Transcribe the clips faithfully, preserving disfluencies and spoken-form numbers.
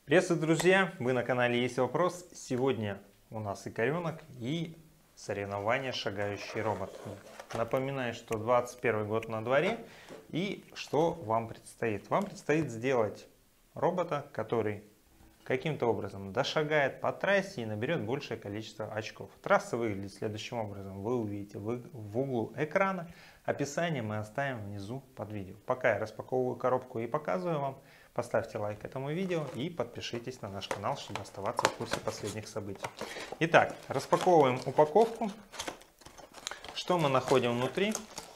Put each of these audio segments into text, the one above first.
Приветствую, друзья! Вы на канале Есть Вопрос. Сегодня у нас и икоренок, и соревнования «Шагающий робот». Напоминаю, что двадцать первый год на дворе, и что вам предстоит? Вам предстоит сделать робота, который каким-то образом дошагает по трассе и наберет большее количество очков. Трасса выглядит следующим образом. Вы увидите в углу экрана. Описание мы оставим внизу под видео. Пока я распаковываю коробку и показываю вам, поставьте лайк этому видео и подпишитесь на наш канал, чтобы оставаться в курсе последних событий. Итак, распаковываем упаковку. Что мы находим внутри?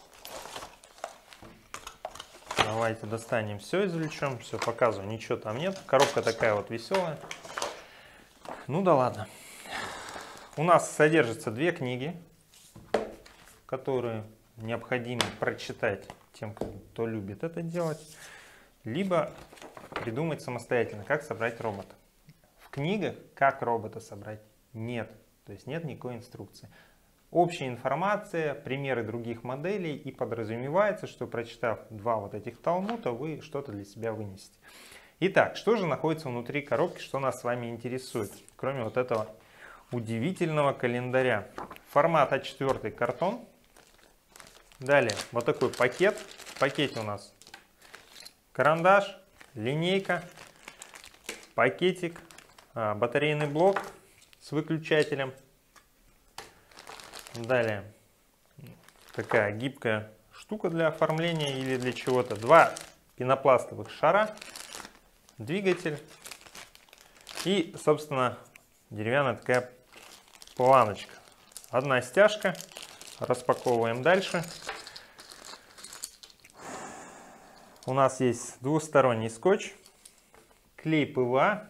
Давайте достанем все, извлечем. Все, показываю, ничего там нет. Коробка такая вот веселая. Ну да ладно. У нас содержатся две книги, которые необходимо прочитать тем, кто любит это делать, либо придумать самостоятельно, как собрать робота. В книгах как робота собрать нет, то есть нет никакой инструкции. Общая информация, примеры других моделей, и подразумевается, что прочитав два вот этих талмуда, вы что-то для себя вынесете. Итак, что же находится внутри коробки, что нас с вами интересует, кроме вот этого удивительного календаря. Формат а четыре картон. Далее вот такой пакет. В пакете у нас карандаш, линейка, пакетик, батарейный блок с выключателем. Далее такая гибкая штука для оформления или для чего-то. Два пенопластовых шара, двигатель и, собственно, деревянная такая планочка. Одна стяжка. Распаковываем дальше. У нас есть двусторонний скотч, клей пэ вэ а,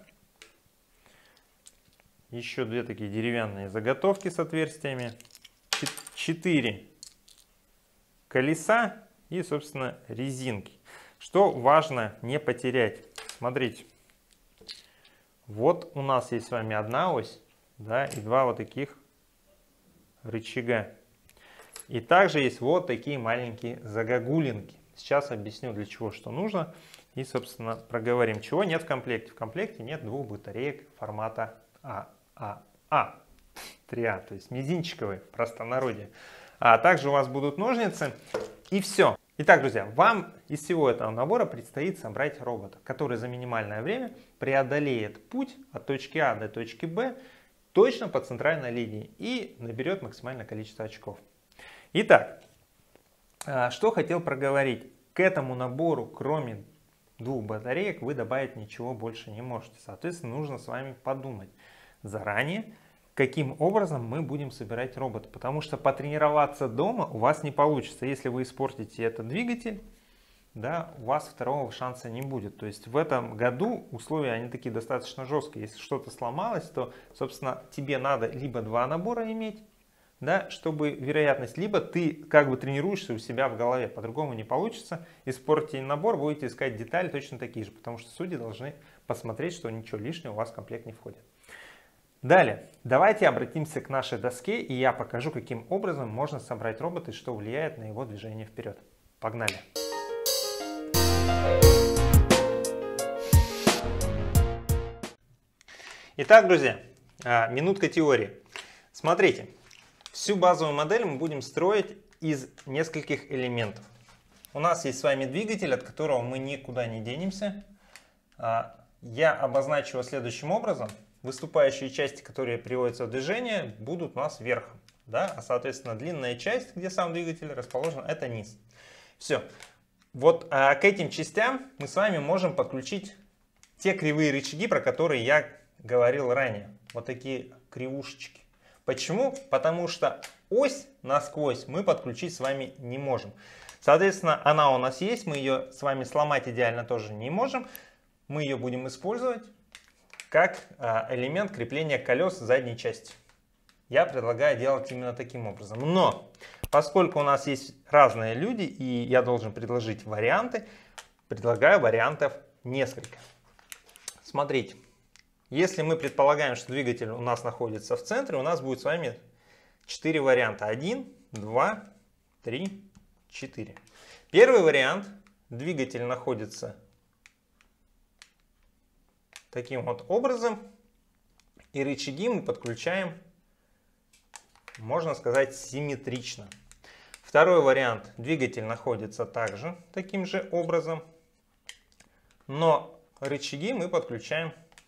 еще две такие деревянные заготовки с отверстиями, четыре колеса и, собственно, резинки. Что важно не потерять? Смотрите, вот у нас есть с вами одна ось, да, и два вот таких рычага. И также есть вот такие маленькие загогулинки. Сейчас объясню, для чего что нужно. И, собственно, проговорим, чего нет в комплекте. В комплекте нет двух батареек формата а а а три а, то есть мизинчиковые в простонародье. А также у вас будут ножницы и все. Итак, друзья, вам из всего этого набора предстоит собрать робота, который за минимальное время преодолеет путь от точки А до точки Б точно по центральной линии и наберет максимальное количество очков. Итак, что хотел проговорить. К этому набору, кроме двух батареек, вы добавить ничего больше не можете. Соответственно, нужно с вами подумать заранее, каким образом мы будем собирать робота. Потому что потренироваться дома у вас не получится. Если вы испортите этот двигатель, да, у вас второго шанса не будет. То есть в этом году условия они такие достаточно жесткие. Если что-то сломалось, то, собственно, тебе надо либо два набора иметь, да, чтобы вероятность, либо ты как бы тренируешься у себя в голове, по-другому не получится. Испортите набор, будете искать детали точно такие же, потому что судьи должны посмотреть, что ничего лишнего у вас в комплект не входит. Далее, давайте обратимся к нашей доске, и я покажу, каким образом можно собрать робота и что влияет на его движение вперед. Погнали! Итак, друзья, минутка теории. Смотрите. Всю базовую модель мы будем строить из нескольких элементов. У нас есть с вами двигатель, от которого мы никуда не денемся. Я обозначу его следующим образом. Выступающие части, которые приводятся в движение, будут у нас верхом. Да? А соответственно длинная часть, где сам двигатель расположен, это низ. Все. Вот а, к этим частям мы с вами можем подключить те кривые рычаги, про которые я говорил ранее. Вот такие кривушечки. Почему? Потому что ось насквозь мы подключить с вами не можем. Соответственно, она у нас есть, мы ее с вами сломать идеально тоже не можем. Мы ее будем использовать как элемент крепления колес задней части. Я предлагаю делать именно таким образом. Но, поскольку у нас есть разные люди, и я должен предложить варианты, предлагаю вариантов несколько. Смотрите. Если мы предполагаем, что двигатель у нас находится в центре, у нас будет с вами четыре варианта. один, два, три, четыре. Первый вариант. Двигатель находится таким вот образом. И рычаги мы подключаем, можно сказать, симметрично. Второй вариант. Двигатель находится также таким же образом. Но рычаги мы подключаем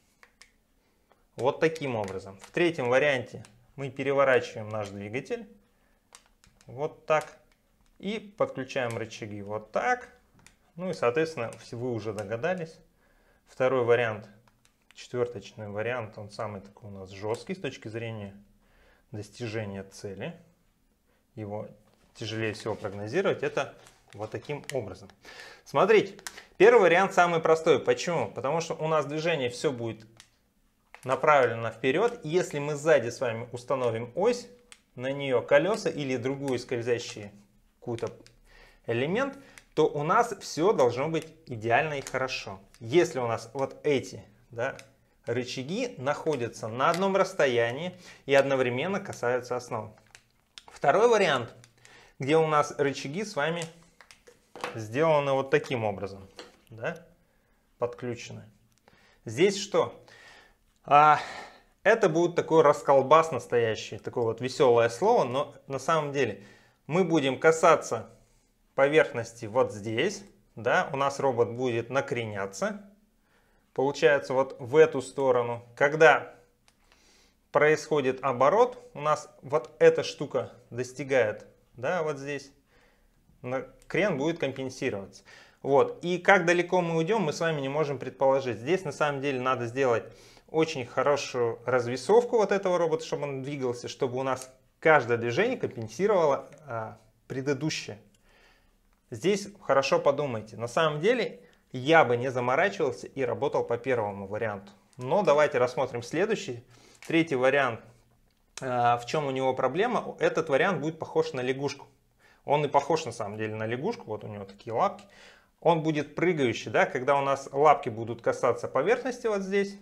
вот таким образом. В третьем варианте мы переворачиваем наш двигатель вот так. И подключаем рычаги вот так. Ну и, соответственно, вы уже догадались. Второй вариант, четверточный вариант, он самый такой у нас жесткий с точки зрения достижения цели. Его тяжелее всего прогнозировать. Это вот таким образом. Смотрите, первый вариант самый простой. Почему? Потому что у нас движение все будет направлено вперед. Если мы сзади с вами установим ось, на нее колеса или другую скользящий какой-то элемент, то у нас все должно быть идеально и хорошо. Если у нас вот эти, да, рычаги находятся на одном расстоянии и одновременно касаются основы. Второй вариант, где у нас рычаги с вами сделаны вот таким образом, да, подключены. Здесь что? А, это будет такой расколбас настоящий, такое вот веселое слово, но на самом деле мы будем касаться поверхности вот здесь, да, у нас робот будет накреняться, получается вот в эту сторону. Когда происходит оборот, у нас вот эта штука достигает, да, вот здесь, крен будет компенсироваться. Вот. И как далеко мы уйдем, мы с вами не можем предположить. Здесь на самом деле надо сделать очень хорошую развесовку вот этого робота, чтобы он двигался, чтобы у нас каждое движение компенсировало а, предыдущее. Здесь хорошо подумайте. На самом деле я бы не заморачивался и работал по первому варианту. Но давайте рассмотрим следующий. Третий вариант. А, в чем у него проблема? Этот вариант будет похож на лягушку. Он и похож на самом деле на лягушку. Вот у него такие лапки. Он будет прыгающий, да, когда у нас лапки будут касаться поверхности вот здесь.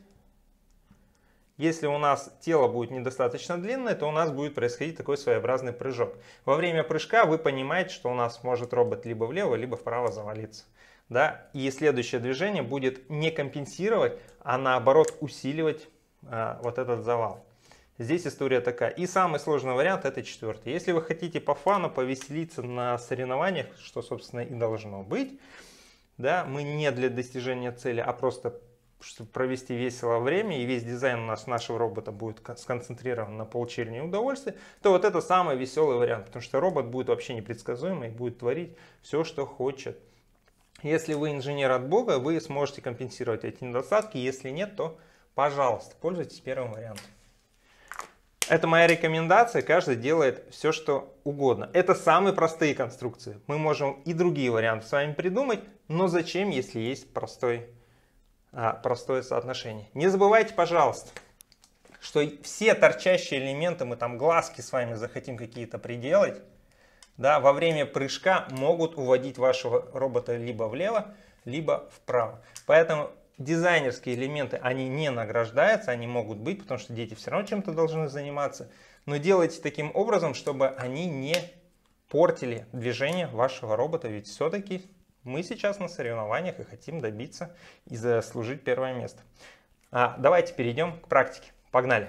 Если у нас тело будет недостаточно длинное, то у нас будет происходить такой своеобразный прыжок. Во время прыжка вы понимаете, что у нас может робот либо влево, либо вправо завалиться. Да? И следующее движение будет не компенсировать, а наоборот усиливать а, вот этот завал. Здесь история такая. И самый сложный вариант — это четвертый. Если вы хотите по фану повеселиться на соревнованиях, что собственно и должно быть, да, мы не для достижения цели, а просто чтобы провести весело время, и весь дизайн у нас нашего робота будет сконцентрирован на получении удовольствия, то вот это самый веселый вариант, потому что робот будет вообще непредсказуемый и будет творить все, что хочет. Если вы инженер от Бога, вы сможете компенсировать эти недостатки, если нет, то пожалуйста, пользуйтесь первым вариантом. Это моя рекомендация, каждый делает все, что угодно. Это самые простые конструкции. Мы можем и другие варианты с вами придумать, но зачем, если есть простой простое соотношение. Не забывайте, пожалуйста, что все торчащие элементы, мы там глазки с вами захотим какие-то приделать, да, во время прыжка могут уводить вашего робота либо влево, либо вправо. Поэтому дизайнерские элементы, они не награждаются, они могут быть, потому что дети все равно чем-то должны заниматься. Но делайте таким образом, чтобы они не портили движение вашего робота, ведь все-таки мы сейчас на соревнованиях и хотим добиться и заслужить первое место. А, давайте перейдем к практике. Погнали!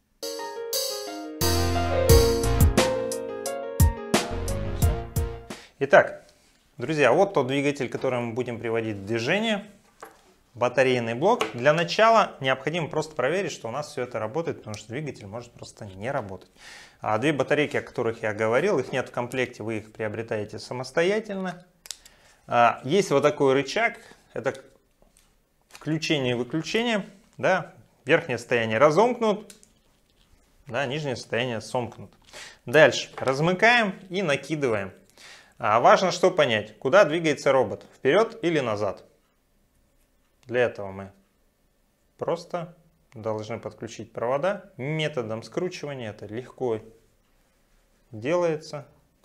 Итак, друзья, вот тот двигатель, который мы будем приводить в движение. Батарейный блок. Для начала необходимо просто проверить, что у нас все это работает, потому что двигатель может просто не работать. А две батарейки, о которых я говорил, их нет в комплекте, вы их приобретаете самостоятельно. Есть вот такой рычаг, это включение и выключение, да, верхнее состояние разомкнут, да, нижнее состояние сомкнут. Дальше размыкаем и накидываем. А важно что понять, куда двигается робот, вперед или назад. Для этого мы просто должны подключить провода методом скручивания, это легко делается.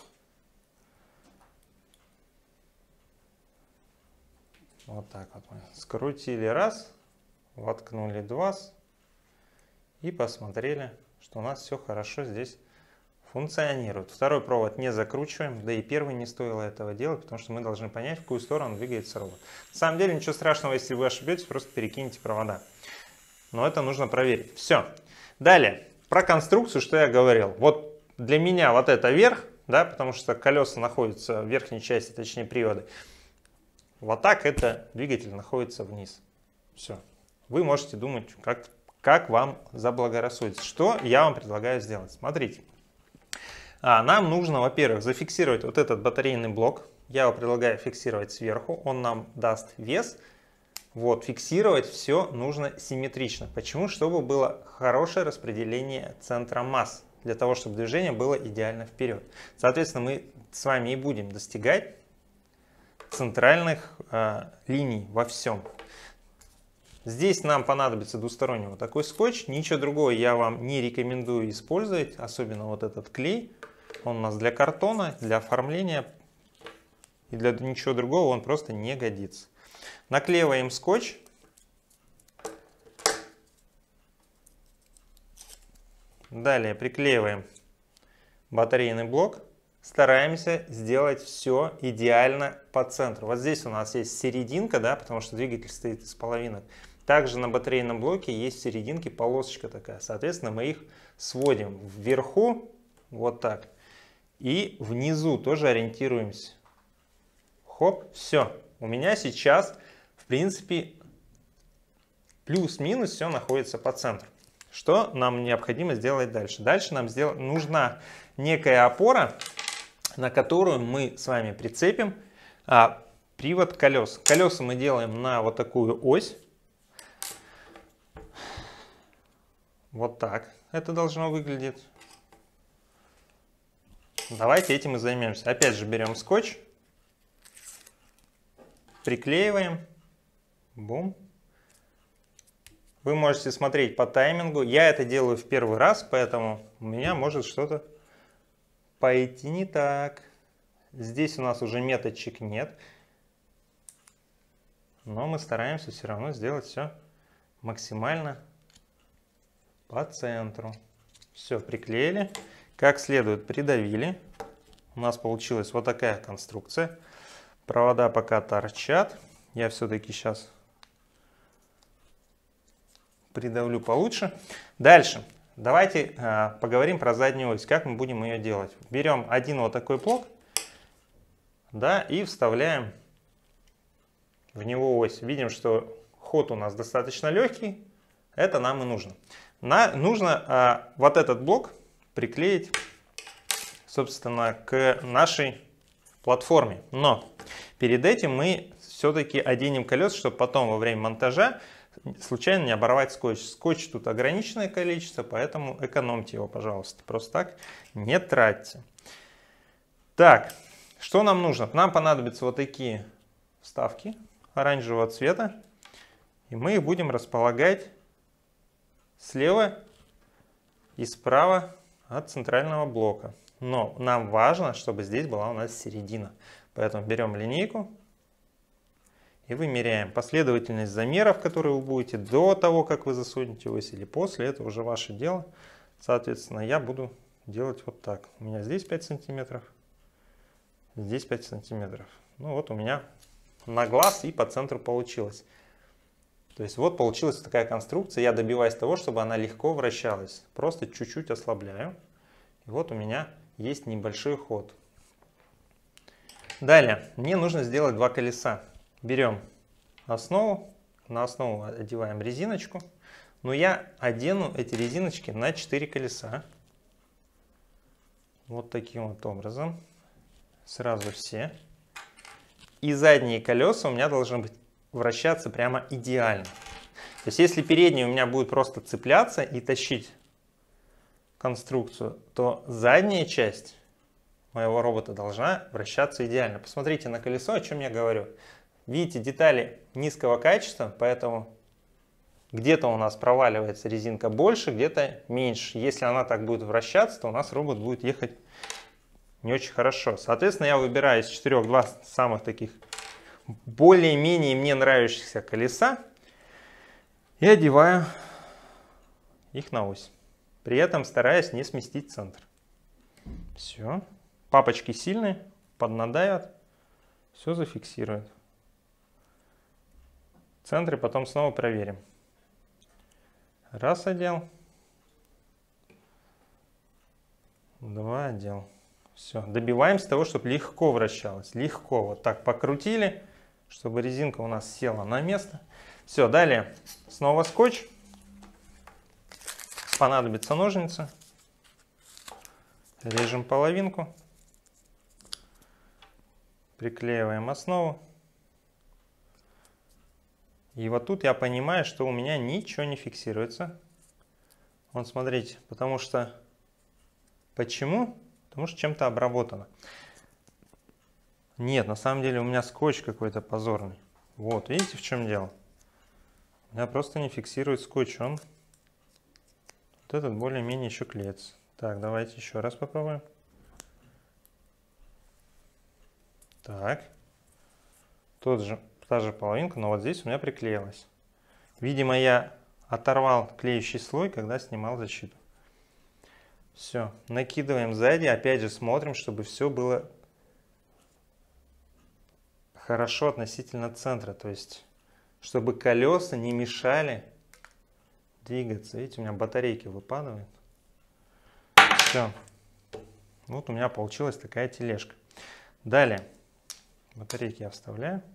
Вот так вот мы скрутили раз, воткнули два и посмотрели, что у нас все хорошо здесь функционирует. Второй провод не закручиваем, да и первый не стоило этого делать, потому что мы должны понять, в какую сторону двигается робот. На самом деле ничего страшного, если вы ошибетесь, просто перекиньте провода. Но это нужно проверить. Все. Далее, про конструкцию, что я говорил. Вот для меня вот это верх, да, потому что колеса находятся в верхней части, точнее приводы. Вот так это двигатель находится вниз. Все. Вы можете думать, как, как вам заблагорассудится. Что я вам предлагаю сделать? Смотрите. А, нам нужно, во-первых, зафиксировать вот этот батарейный блок. Я его предлагаю фиксировать сверху. Он нам даст вес. Вот, фиксировать все нужно симметрично. Почему? Чтобы было хорошее распределение центра масс. Для того, чтобы движение было идеально вперед. Соответственно, мы с вами и будем достигать центральных э, линий во всем. Здесь нам понадобится двусторонний вот такой скотч. Ничего другого я вам не рекомендую использовать. Особенно вот этот клей. Он у нас для картона, для оформления. И для ничего другого он просто не годится. Наклеиваем скотч. Далее приклеиваем батарейный блок. Стараемся сделать все идеально по центру. Вот здесь у нас есть серединка, да, потому что двигатель стоит из половинок. Также на батарейном блоке есть в серединке полосочка такая. Соответственно, мы их сводим вверху, вот так. И внизу тоже ориентируемся. Хоп, все. У меня сейчас, в принципе, плюс-минус все находится по центру. Что нам необходимо сделать дальше? Дальше нам сделать, нужна некая опора, на которую мы с вами прицепим а, привод колес. Колеса мы делаем на вот такую ось. Вот так это должно выглядеть. Давайте этим и займемся. Опять же берем скотч, приклеиваем. Бум. Вы можете смотреть по таймингу. Я это делаю в первый раз, поэтому у меня может что-то пойти не так. Здесь у нас уже меточек нет. Но мы стараемся все равно сделать все максимально по центру. Все, приклеили. Как следует придавили. У нас получилась вот такая конструкция. Провода пока торчат. Я все-таки сейчас придавлю получше. Дальше. Давайте э, поговорим про заднюю ось. Как мы будем ее делать. Берем один вот такой блок. Да, и вставляем в него ось. Видим, что ход у нас достаточно легкий. Это нам и нужно. На, нужно э, вот этот блок приклеить, собственно, к нашей платформе. Но перед этим мы все-таки оденем колеса, чтобы потом во время монтажа случайно не оборвать скотч. Скотч тут ограниченное количество, поэтому экономьте его, пожалуйста. Просто так не тратьте. Так, что нам нужно? Нам понадобятся вот такие вставки оранжевого цвета. И мы их будем располагать слева и справа от центрального блока. Но нам важно, чтобы здесь была у нас середина. Поэтому берем линейку и вымеряем последовательность замеров, которые вы будете до того, как вы засунете ось, или после. Это уже ваше дело. Соответственно, я буду делать вот так. У меня здесь пять сантиметров, здесь пять сантиметров. Ну вот у меня на глаз и по центру получилось. То есть вот получилась такая конструкция. Я добиваюсь того, чтобы она легко вращалась. Просто чуть-чуть ослабляю. И вот у меня есть небольшой ход. Далее, мне нужно сделать два колеса. Берем основу, на основу одеваем резиночку. Но я одену эти резиночки на четыре колеса. Вот таким вот образом. Сразу все. И задние колеса у меня должны быть вращаться прямо идеально. То есть если передние у меня будут просто цепляться и тащить конструкцию, то задняя часть моего робота должна вращаться идеально. Посмотрите на колесо, о чем я говорю. Видите, детали низкого качества, поэтому где-то у нас проваливается резинка больше, где-то меньше. Если она так будет вращаться, то у нас робот будет ехать не очень хорошо. Соответственно, я выбираю из четырех два самых таких более-менее мне нравящихся колеса и одеваю их на ось. При этом стараясь не сместить центр. Все. Папочки сильные, поднадавят, все зафиксирует. В центре потом снова проверим. Раз одел. Два одел. Все. Добиваемся того, чтобы легко вращалось. Легко. Вот так покрутили, чтобы резинка у нас села на место. Все. Далее снова скотч. Понадобится ножницы. Режем половинку. Приклеиваем основу. И вот тут я понимаю, что у меня ничего не фиксируется. Вот смотрите, потому что... Почему? Потому что чем-то обработано. Нет, на самом деле у меня скотч какой-то позорный. Вот, видите, в чем дело? У меня просто не фиксирует скотч. Он... Вот этот более-менее еще клеится. Так, давайте еще раз попробуем. Так. Тот же, та же половинка, но вот здесь у меня приклеилась. Видимо, я оторвал клеющий слой, когда снимал защиту. Все. Накидываем сзади. Опять же смотрим, чтобы все было хорошо относительно центра. То есть, чтобы колеса не мешали двигаться. Видите, у меня батарейки выпадают. Все. Вот у меня получилась такая тележка. Далее. Батарейки я вставляю.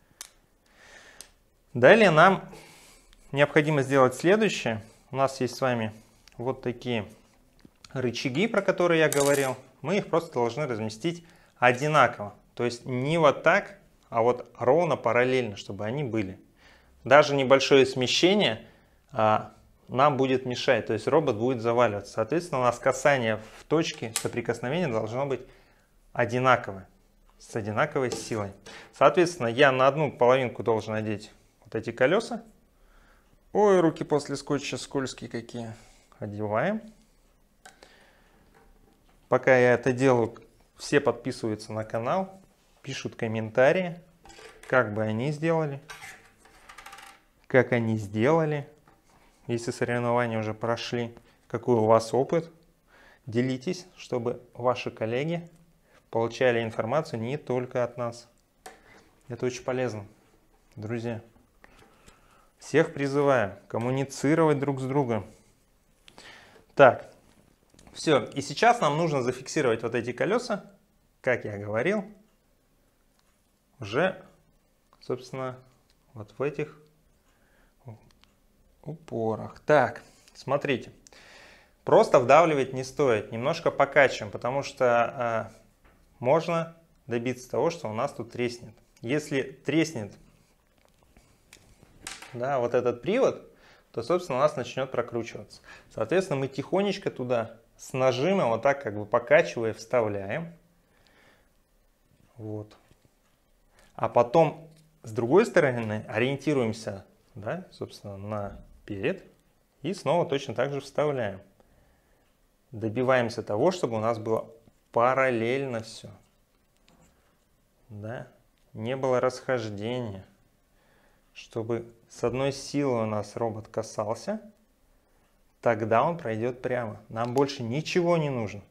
Далее нам необходимо сделать следующее. У нас есть с вами вот такие рычаги, про которые я говорил. Мы их просто должны разместить одинаково. То есть не вот так, а вот ровно параллельно, чтобы они были. Даже небольшое смещение а, нам будет мешать. То есть робот будет заваливаться. Соответственно, у нас касание в точке соприкосновения должно быть одинаковое. С одинаковой силой. Соответственно, я на одну половинку должен надеть вот эти колеса. Ой, руки после скотча скользкие какие. Одеваем. Пока я это делаю, все подписываются на канал, пишут комментарии, как бы они сделали, как они сделали, если соревнования уже прошли, какой у вас опыт. Делитесь, чтобы ваши коллеги получали информацию не только от нас. Это очень полезно, друзья. Всех призываю коммуницировать друг с другом. Так, все. И сейчас нам нужно зафиксировать вот эти колеса, как я говорил, уже, собственно, вот в этих упорах. Так, смотрите. Просто вдавливать не стоит. Немножко покачиваем, потому что... можно добиться того, что у нас тут треснет. Если треснет, да, вот этот привод, то, собственно, у нас начнет прокручиваться. Соответственно, мы тихонечко туда с нажимом, вот так как бы покачивая, вставляем. Вот. А потом с другой стороны ориентируемся, да, собственно, на перед и снова точно так же вставляем. Добиваемся того, чтобы у нас было параллельно все. Да? Не было расхождения. Чтобы с одной силой у нас робот касался, тогда он пройдет прямо. Нам больше ничего не нужно.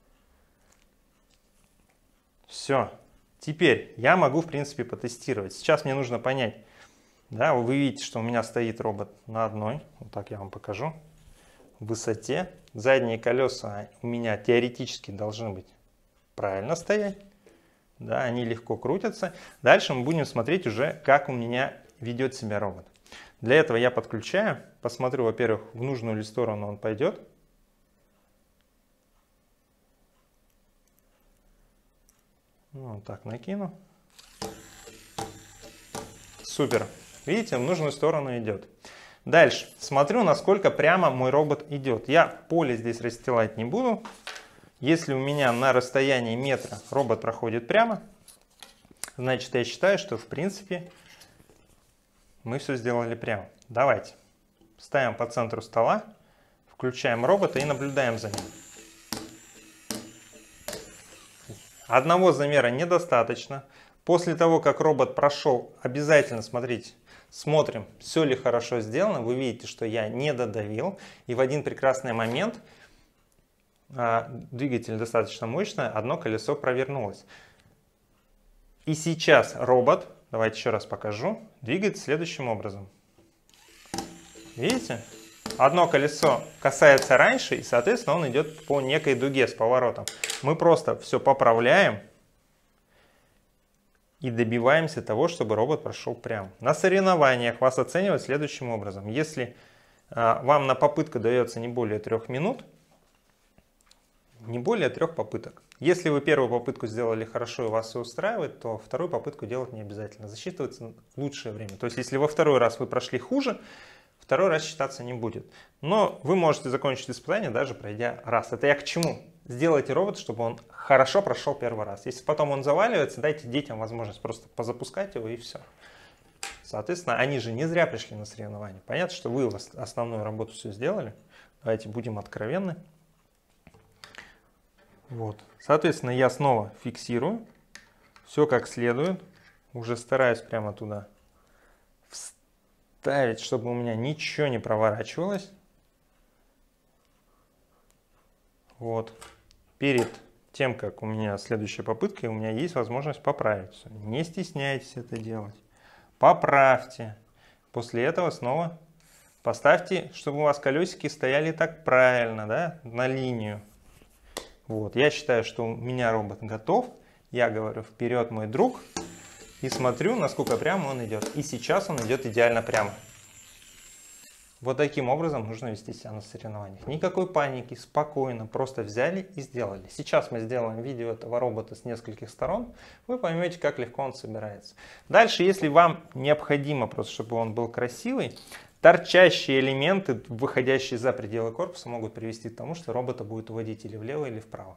Все. Теперь я могу, в принципе, потестировать. Сейчас мне нужно понять. Да, вы видите, что у меня стоит робот на одной. Вот так я вам покажу. Высоте. Задние колеса у меня теоретически должны быть правильно стоять. Да, они легко крутятся. Дальше мы будем смотреть уже, как у меня ведет себя робот. Для этого я подключаю. Посмотрю, во-первых, в нужную ли сторону он пойдет. Вот так накину. Супер. Видите, в нужную сторону идет. Дальше. Смотрю, насколько прямо мой робот идет. Я поле здесь расстилать не буду. Если у меня на расстоянии метра робот проходит прямо, значит, я считаю, что в принципе мы все сделали прямо. Давайте. Ставим по центру стола, включаем робота и наблюдаем за ним. Одного замера недостаточно. После того, как робот прошел, обязательно, смотрите, смотрим, все ли хорошо сделано. Вы видите, что я не додавил. И в один прекрасный момент двигатель достаточно мощный, одно колесо провернулось. И сейчас робот, давайте еще раз покажу, двигается следующим образом. Видите? Одно колесо касается раньше, и, соответственно, он идет по некой дуге с поворотом. Мы просто все поправляем и добиваемся того, чтобы робот прошел прямо. На соревнованиях вас оценивают следующим образом. Если а, вам на попытку дается не более трех минут, не более трех попыток. Если вы первую попытку сделали хорошо и вас все устраивает, то вторую попытку делать не обязательно. Засчитывается лучшее время. То есть, если во второй раз вы прошли хуже, второй раз считаться не будет. Но вы можете закончить испытание, даже пройдя раз. Это я к чему? Сделайте робот, чтобы он хорошо прошел первый раз. Если потом он заваливается, дайте детям возможность просто позапускать его и все. Соответственно, они же не зря пришли на соревнования. Понятно, что вы основную работу все сделали. Давайте будем откровенны. Вот. Соответственно, я снова фиксирую. Все как следует. Уже стараюсь прямо туда вставить, чтобы у меня ничего не проворачивалось. Вот. Перед тем, как у меня следующая попытка, у меня есть возможность поправить. Не стесняйтесь это делать. Поправьте. После этого снова поставьте, чтобы у вас колесики стояли так правильно, да, на линию. Вот. Я считаю, что у меня робот готов. Я говорю: вперед, мой друг. И смотрю, насколько прямо он идет. И сейчас он идет идеально прямо. Вот таким образом нужно вести себя на соревнованиях. Никакой паники, спокойно, просто взяли и сделали. Сейчас мы сделаем видео этого робота с нескольких сторон. Вы поймете, как легко он собирается. Дальше, если вам необходимо просто, чтобы он был красивый, торчащие элементы, выходящие за пределы корпуса, могут привести к тому, что робота будет уводить или влево, или вправо.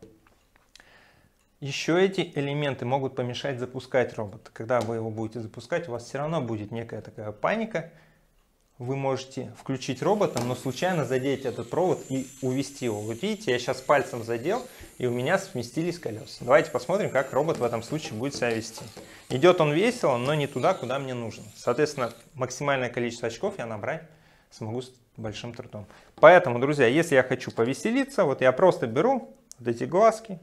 Еще эти элементы могут помешать запускать робота. Когда вы его будете запускать, у вас все равно будет некая такая паника. Вы можете включить робота, но случайно задеть этот провод и увести его. Вот видите, я сейчас пальцем задел, и у меня сместились колеса. Давайте посмотрим, как робот в этом случае будет себя вести. Идет он весело, но не туда, куда мне нужно. Соответственно, максимальное количество очков я набрать смогу с большим трудом. Поэтому, друзья, если я хочу повеселиться, вот я просто беру вот эти глазки.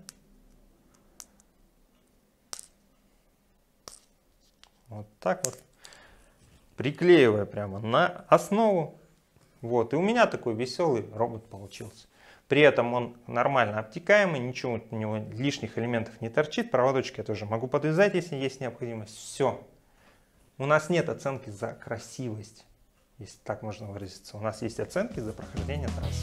Вот так вот. Приклеивая прямо на основу. Вот. И у меня такой веселый робот получился. При этом он нормально обтекаемый, ничего у него лишних элементов не торчит. Проводочки я тоже могу подвязать, если есть необходимость. Все. У нас нет оценки за красивость, если так можно выразиться. У нас есть оценки за прохождение трассы.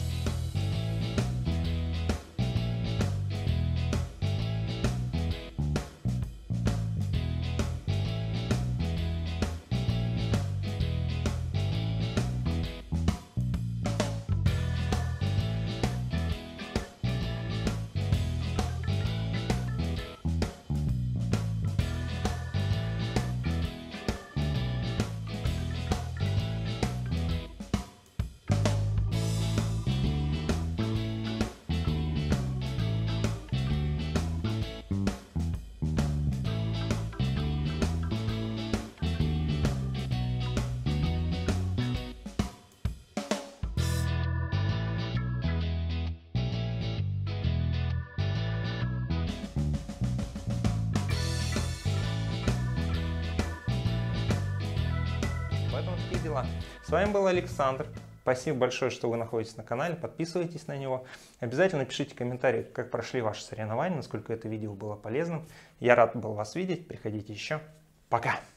Дела. С вами был Александр. Спасибо большое, что вы находитесь на канале. Подписывайтесь на него. Обязательно пишите комментарии, как прошли ваши соревнования, насколько это видео было полезным. Я рад был вас видеть. Приходите еще. Пока!